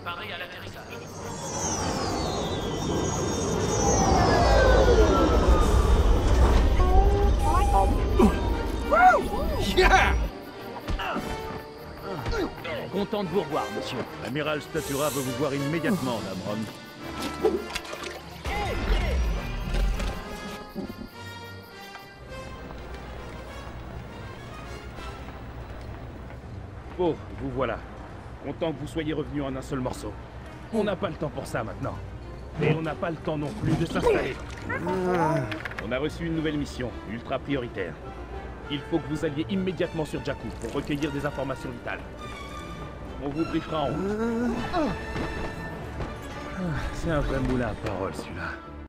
Préparez à l'atterrissage. Yeah! Content de vous revoir, monsieur. L'amiral Statura veut vous voir immédiatement, Damron. Oh, vous voilà. Content que vous soyez revenu en un seul morceau. On n'a pas le temps pour ça maintenant. Et on n'a pas le temps non plus de s'installer. On a reçu une nouvelle mission, ultra prioritaire. Il faut que vous alliez immédiatement sur Jakku pour recueillir des informations vitales. On vous briefera en route. C'est un vrai moulin à parole, celui-là.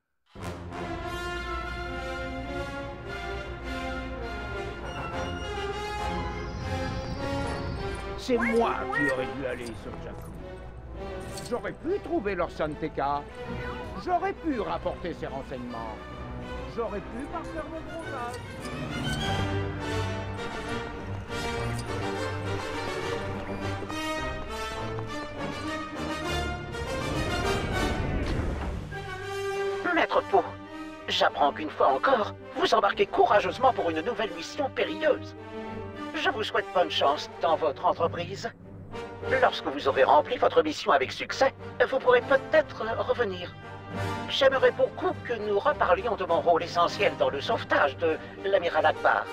C'est moi qui aurais dû aller sur Jakku. J'aurais pu trouver l'Orson TK. J'aurais pu rapporter ces renseignements. J'aurais pu parfaire mon bronzage. Maître Po, j'apprends qu'une fois encore, vous embarquez courageusement pour une nouvelle mission périlleuse. Je vous souhaite bonne chance dans votre entreprise. Lorsque vous aurez rempli votre mission avec succès, vous pourrez peut-être revenir. J'aimerais beaucoup que nous reparlions de mon rôle essentiel dans le sauvetage de l'amiral Akbar.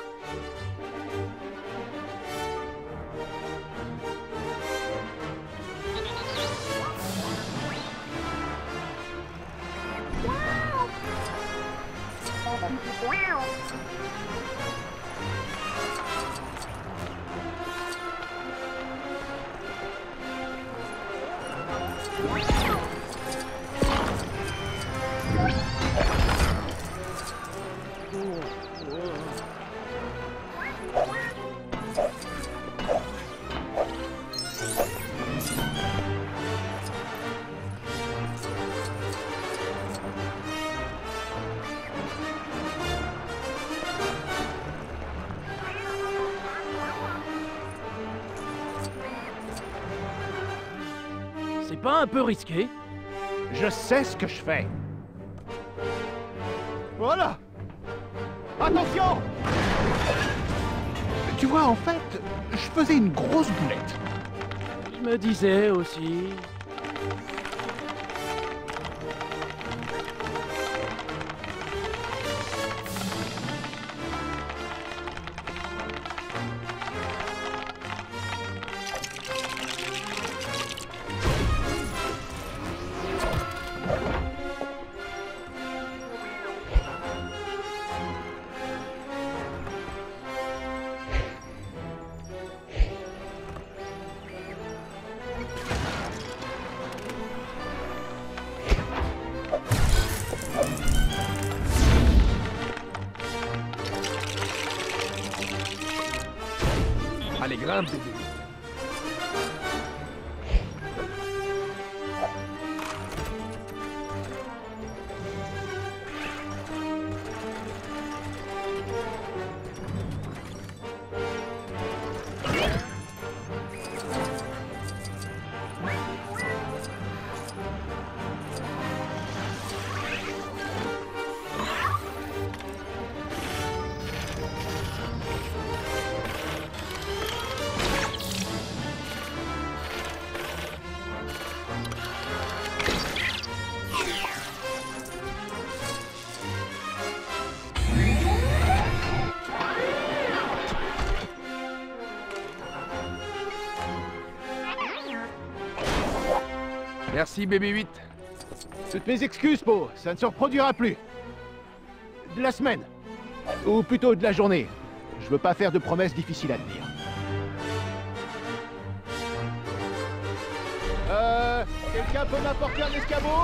C'est pas un peu risqué? Je sais ce que je fais. Voilà. Attention! Tu vois, en fait, je faisais une grosse boulette. Je me disais aussi... Allez, grimpe, bébé. Merci, bébé 8. Toutes mes excuses, Po, ça ne se reproduira plus. De la semaine. Ou plutôt de la journée. Je veux pas faire de promesses difficiles à tenir. Quelqu'un peut m'apporter un escabeau?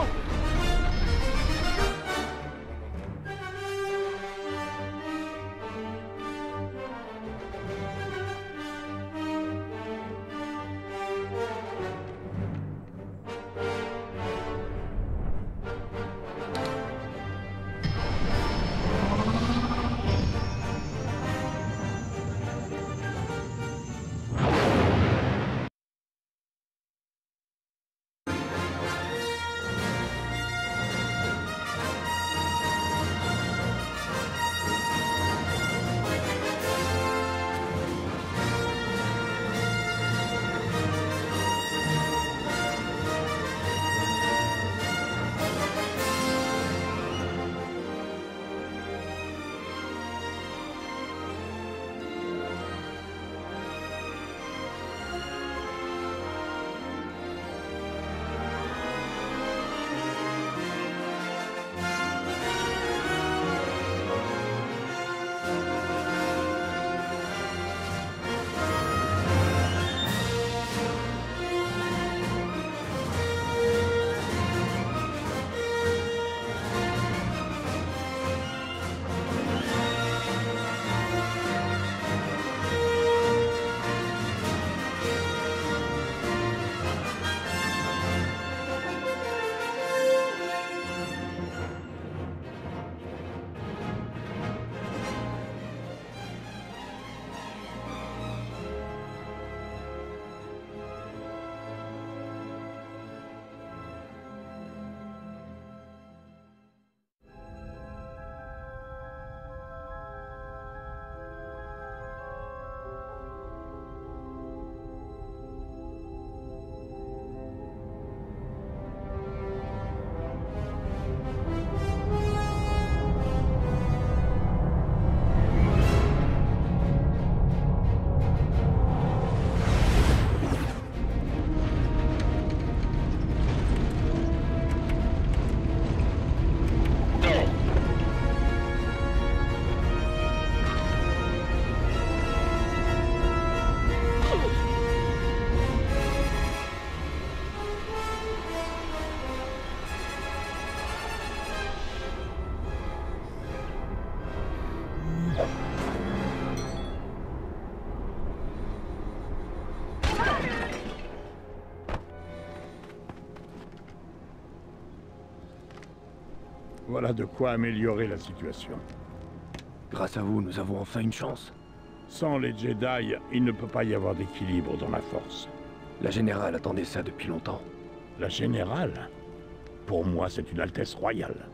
Voilà de quoi améliorer la situation. Grâce à vous, nous avons enfin une chance. Sans les Jedi, il ne peut pas y avoir d'équilibre dans la Force. La générale attendait ça depuis longtemps. La générale? Pour moi, c'est une Altesse royale.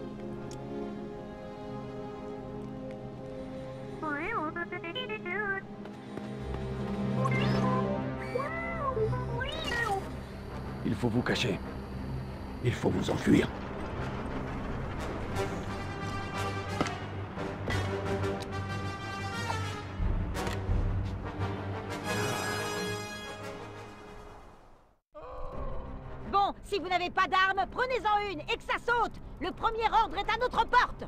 Il faut vous cacher. Il faut vous enfuir. Bon, si vous n'avez pas d'armes, prenez-en une et que ça saute. Le premier ordre est à notre porte.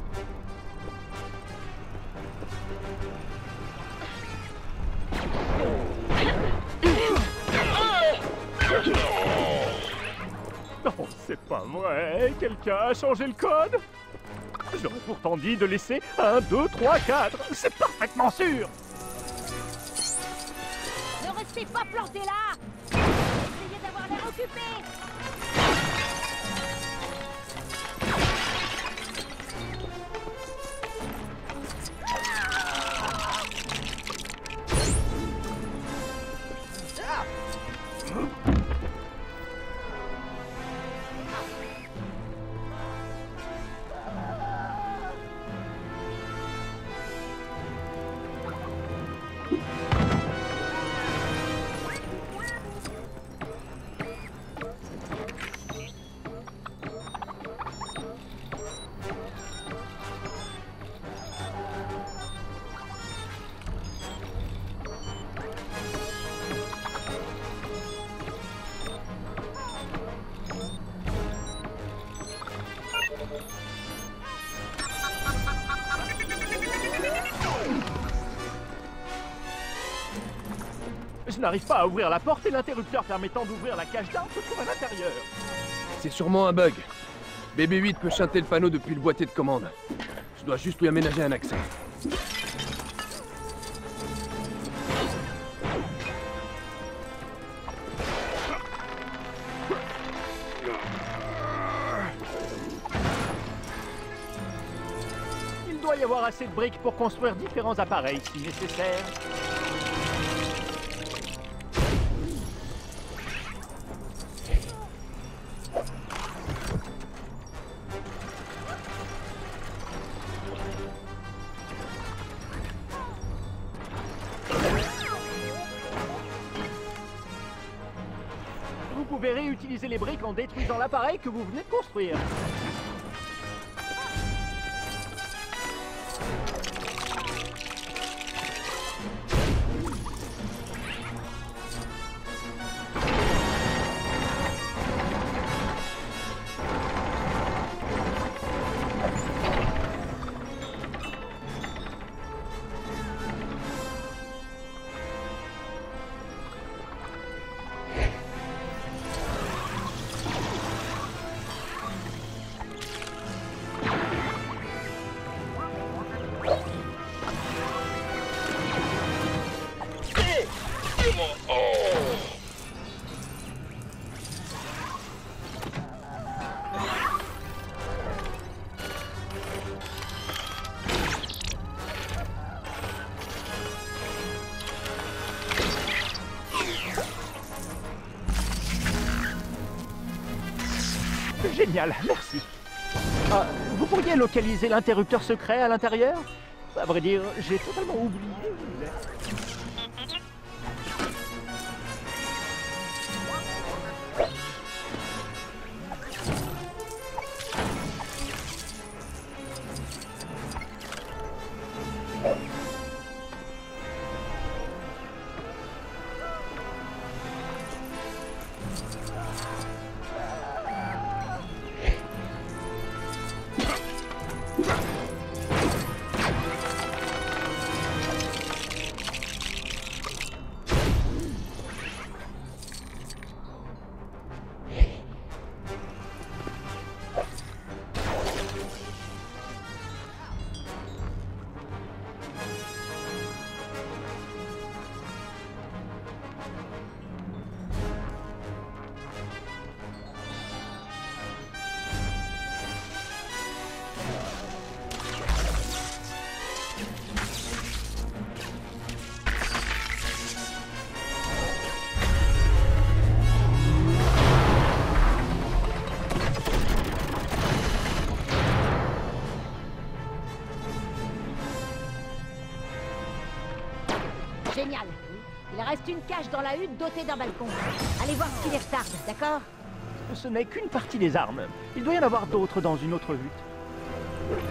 Non, c'est pas vrai. Quelqu'un a changé le code? J'aurais pourtant dit de laisser 1, 2, 3, 4. C'est parfaitement sûr. Ne restez pas plantés là. Essayez d'avoir l'air occupé. Je n'arrive pas à ouvrir la porte et l'interrupteur permettant d'ouvrir la cage d'armes se trouve à l'intérieur. C'est sûrement un bug. BB-8 peut chanter le panneau depuis le boîtier de commande. Je dois juste lui aménager un accès. Il doit y avoir assez de briques pour construire différents appareils si nécessaire. Vous pouvez réutiliser les briques en détruisant l'appareil que vous venez de construire. Génial, merci. Vous pourriez localiser l'interrupteur secret à l'intérieur? À vrai dire, j'ai totalement oublié où il est. reste une cage dans la hutte dotée d'un balcon. Allez voir ce qui les retarde, d'accord? Ce n'est qu'une partie des armes. Il doit y en avoir d'autres dans une autre hutte.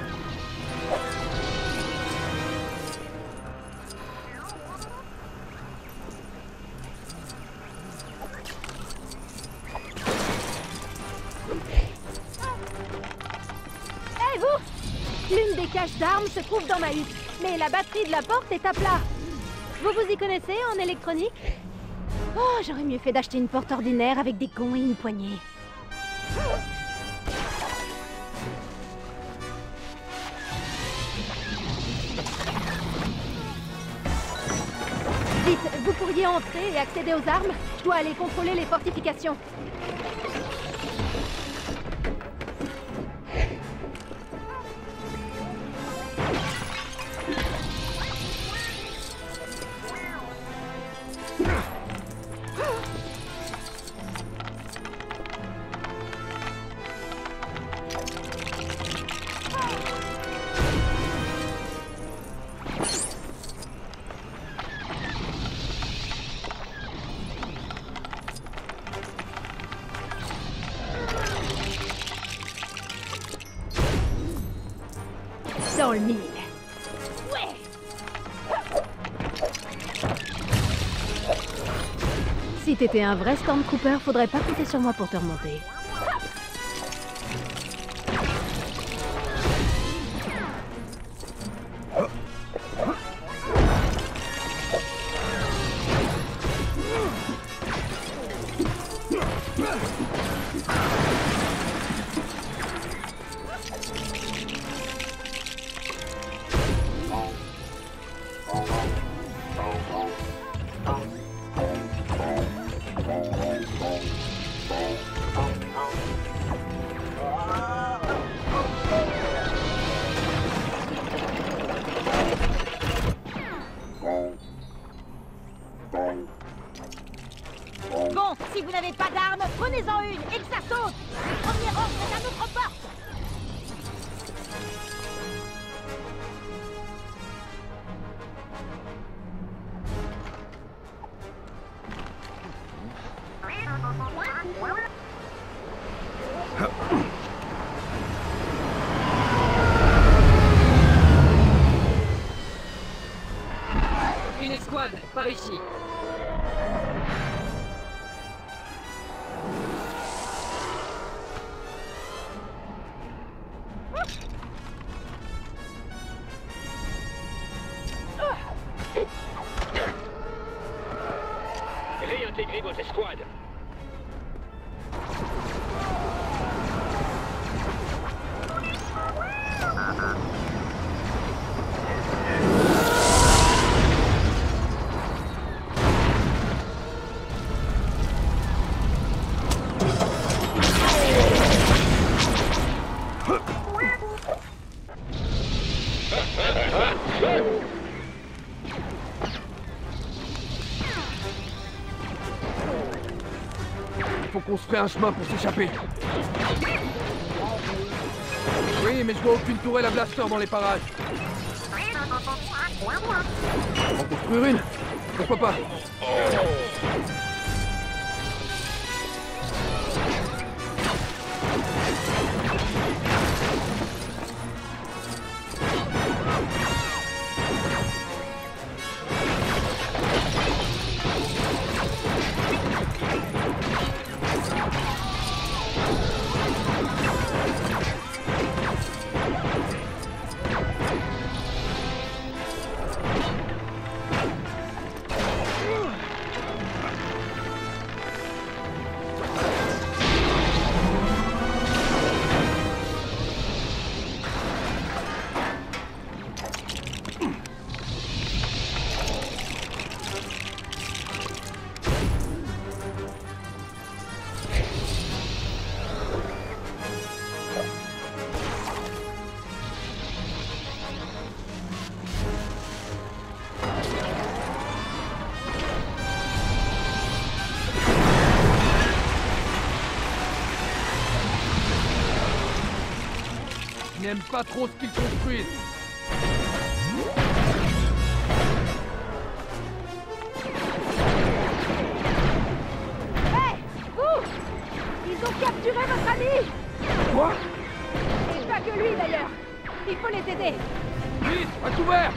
Hé, vous! L'une des caches d'armes se trouve dans ma hutte, mais la batterie de la porte est à plat. Vous vous y connaissez en électronique? Oh, j'aurais mieux fait d'acheter une porte ordinaire avec des gonds et une poignée. Vite, vous pourriez entrer et accéder aux armes? Je dois aller contrôler les fortifications. Dans le mille. Ouais. Si t'étais un vrai Stormtrooper, faudrait pas compter sur moi pour te remonter. Bon, si vous n'avez pas d'armes, prenez-en une et que ça saute. Le premier ordre est à notre porte. Une escouade, par ici. Réintégrez votre escouade. Faut qu'on se fait un chemin pour s'échapper. Oui, mais je vois aucune tourelle à blaster dans les parages. En construire une? Pourquoi pas? Je n'aime pas trop ce qu'ils construisent. Ils ont capturé votre ami! Quoi? Et pas que lui d'ailleurs! Il faut les aider! Vite, à tout ouvert!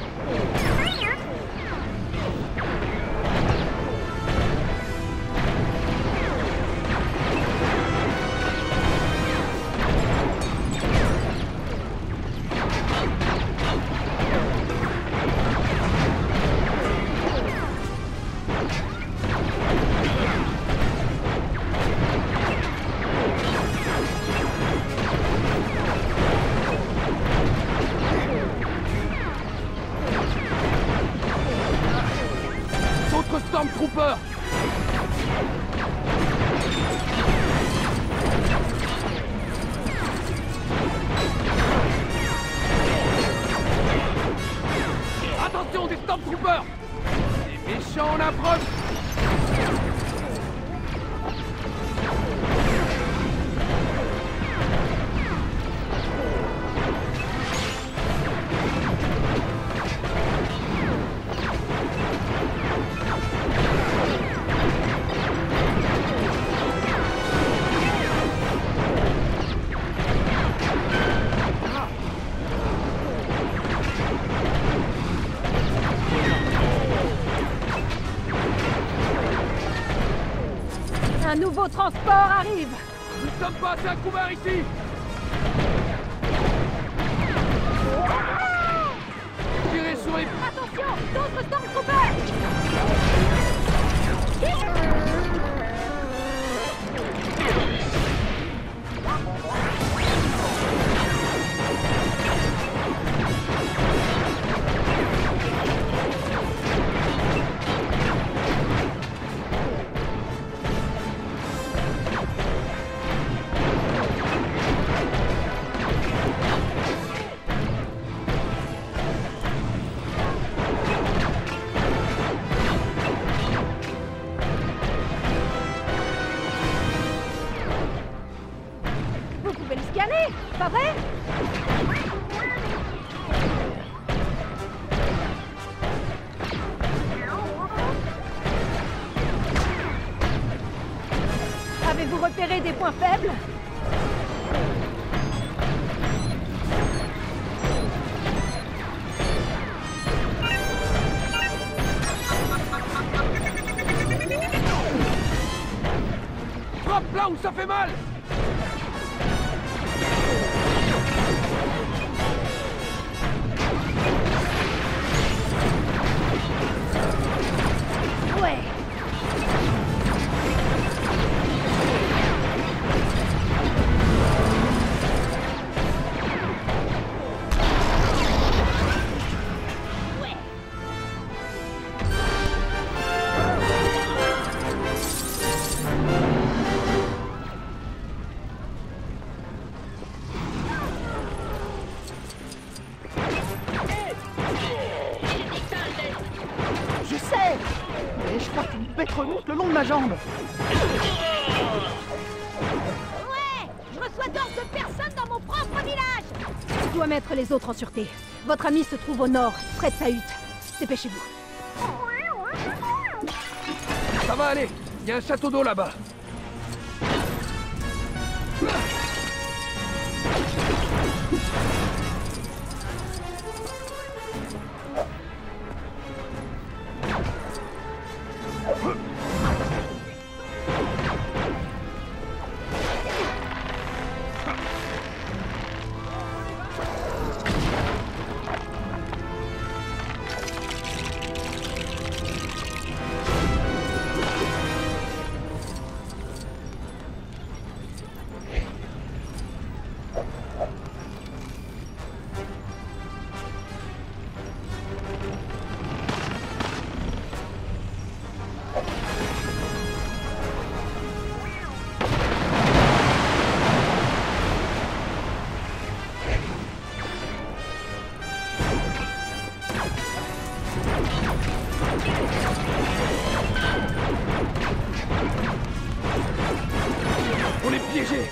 Stormtrooper! Attention, des Stormtroopers! Des méchants en approche! Un nouveau transport arrive! Nous ne sommes pas assez à couvert ici! Tirez sur les... Attention! D'autres Stormtroopers! Pas vrai? Avez-vous repéré des points faibles? Frappe là où ça fait mal! Ouais. Je sais! Mais je porte une bête remonte le long de ma jambe! Ouais! Je reçois d'ordre de personne dans mon propre village! Je dois mettre les autres en sûreté. Votre ami se trouve au nord, près de sa hutte. Dépêchez-vous. Ça va aller! Il y a un château d'eau là-bas! On est piégés!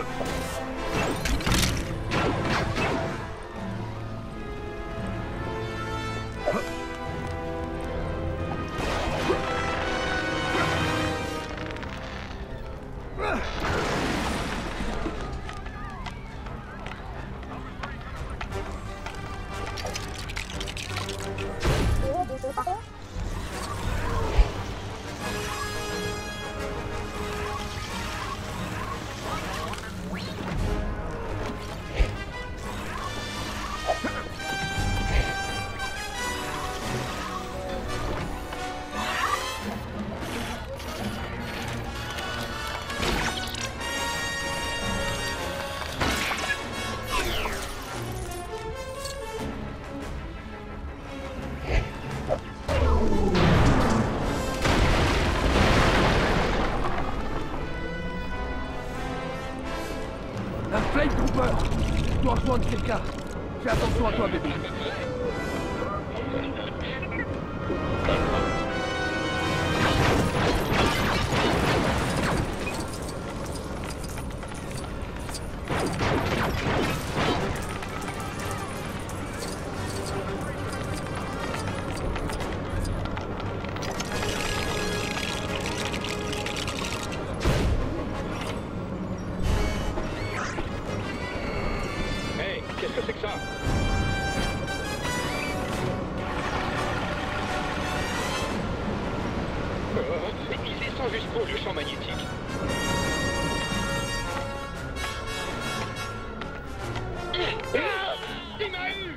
Un Flame Trooper! Je dois rejoindre quelqu'un. Fais attention à toi, bébé. Hey, qu'est-ce que c'est que ça? Il descend jusqu'au le champ magnétique. Il m'a eu!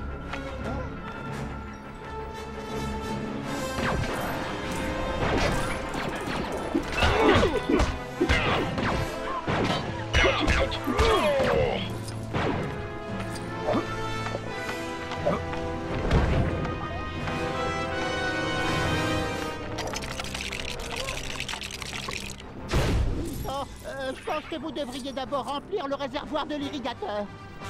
Je pense que vous devriez d'abord remplir le réservoir de l'irrigateur.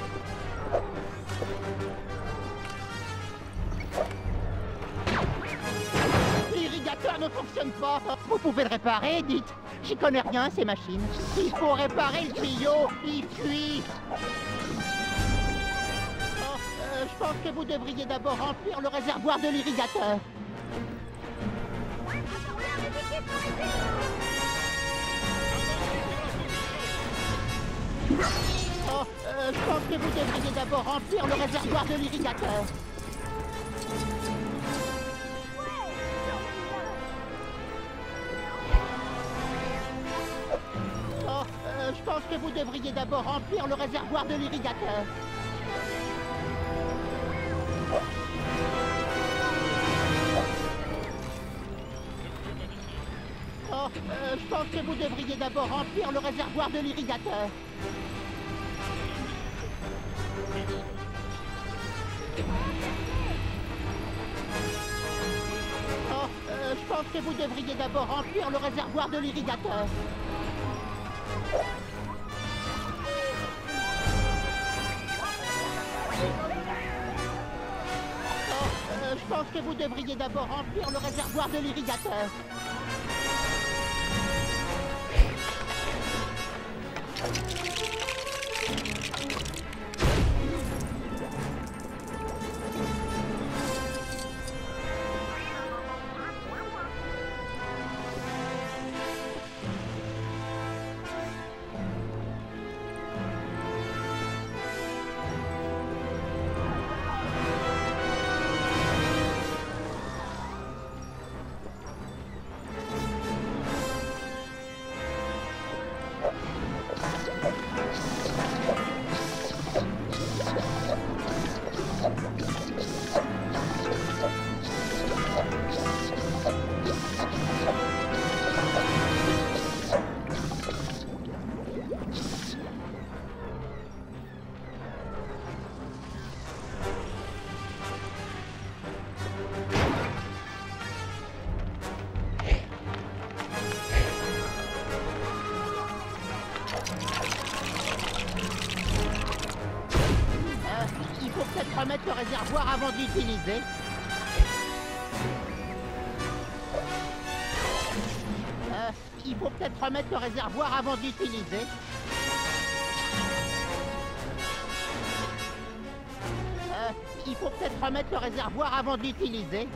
L'irrigateur ne fonctionne pas. Vous pouvez le réparer, dites. J'y connais rien, ces machines. Il faut réparer le tuyau. Il fuit. Je pense que vous devriez d'abord remplir le réservoir de l'irrigateur. Je pense que vous devriez d'abord remplir le réservoir de l'irrigateur. Je pense que vous devriez d'abord remplir le réservoir de l'irrigateur. Je pense que vous devriez d'abord remplir le réservoir de l'irrigateur. Je pense que vous devriez d'abord remplir le réservoir de l'irrigateur. Je pense que vous devriez d'abord remplir le réservoir de l'irrigateur. Il faut peut-être remettre le réservoir avant de l'utiliser. Il faut peut-être remettre le réservoir avant de l'utiliser. Faut peut-être remettre le réservoir avant de l'utiliser.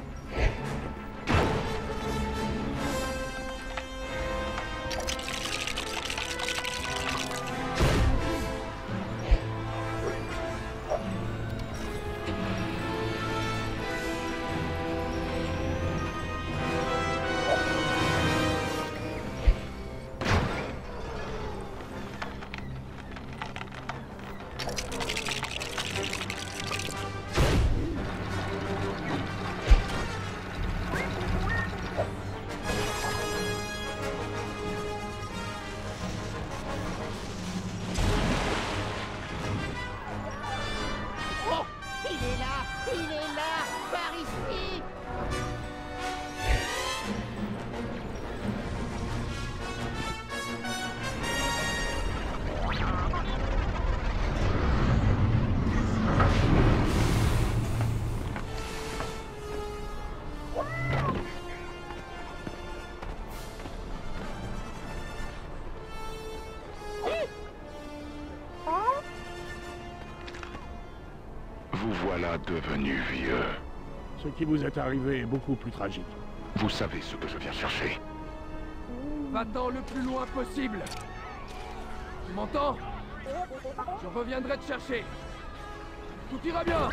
Vous voilà devenu vieux. Ce qui vous est arrivé est beaucoup plus tragique. Vous savez ce que je viens chercher. Va-t'en le plus loin possible. Tu m'entends? Je reviendrai te chercher. Tout ira bien.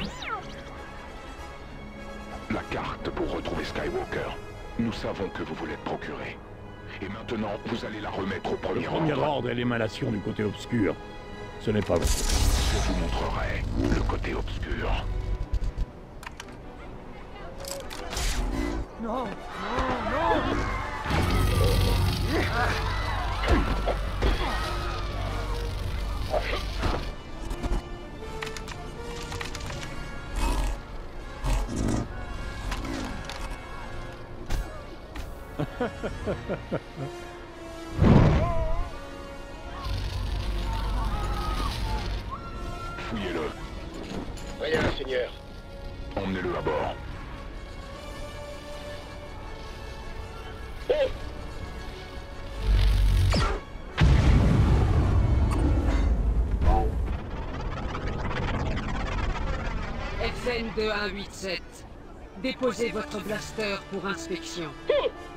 La carte pour retrouver Skywalker. Nous savons que vous voulez le procurer. Et maintenant, vous allez la remettre au premier ordre. Le premier ordre est l'émanation du côté obscur. Ce n'est pas vrai. Je vous montrerai le côté obscur. Non, non, non. Fouillez-le. Rien, Seigneur. Emmenez-le à bord. FN 2187. Déposez votre blaster pour inspection.